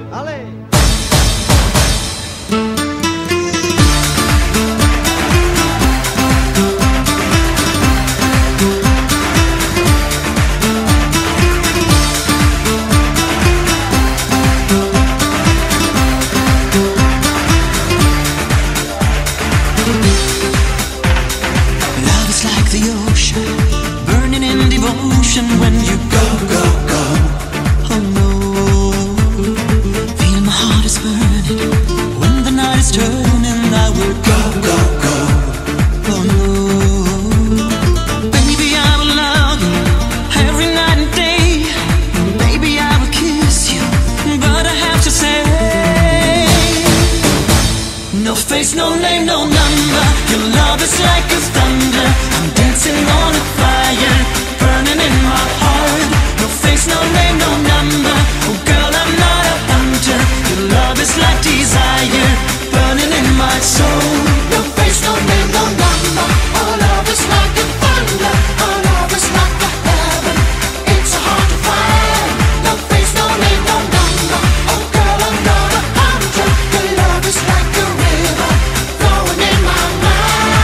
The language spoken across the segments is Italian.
Ale! When you go, go, go, oh no. Feel my heart is burning. When the night is turning, I will go, go, go, oh no. Baby, I will love you every night and day. Baby, I will kiss you, but I have to say, no face, no name, no number. Your love is like a thunder. I'm dancing on a fire, burning in my heart. No face, no name, no number. Oh girl, I'm not a hunter. Your love is like desire, burning in my soul. No face, no name, no number. Our love is like a thunder. Our love is like a heaven. It's so hard to find. No face, no name, no number. Oh girl, I'm not a hunter. Your love is like a river flowing in my mind.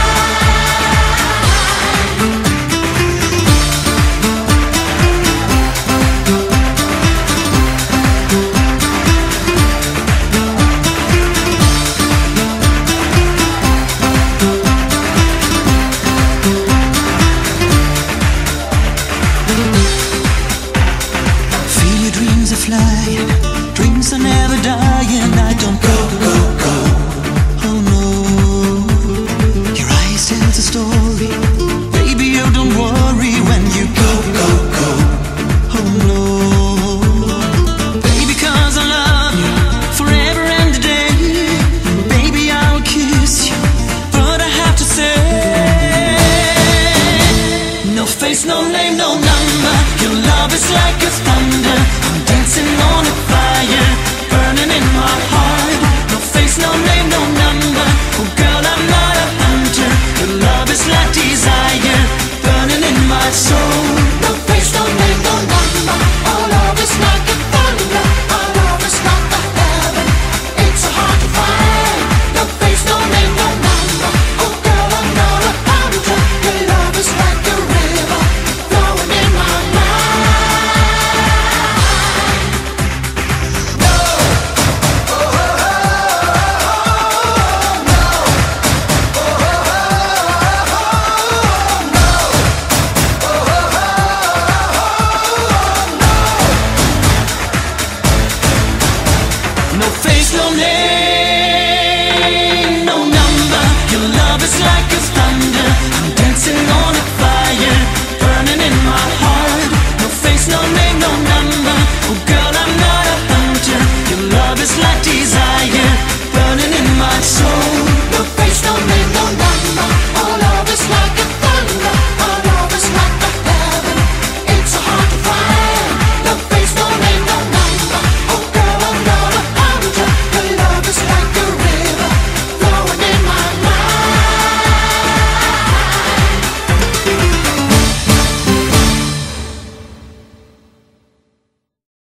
Feel your dreams are flying, dreams are never dying. I don't go, go, go, oh no. Your eyes tell the story, baby, you don't worry when you go, go, go, oh no. Baby, 'cause I love you forever and a day. Baby, I will kiss you, but I have to say, no face, no name, no number. Your love is like a thunder. I'm dancing on a fire, burning in my heart. No face, no name, no number. Oh girl, I'm not a hunter. Your love is like desire, burning in my soul. No face, no name, no number. Our love is like a thunder. Our love is like a heaven. It's so hard to find. No face, no name, no number. Oh girl, I'm not a hunter. Your love is like a river flowing in my mind. No, oh, oh, oh, oh, no, oh, oh, oh, no. No face, no name, no number. Your love is like a thunder. I'm dancing on a fire, burning in my heart. No face, no name, no number. Oh girl, I'm not a hunter. Your love is like desire.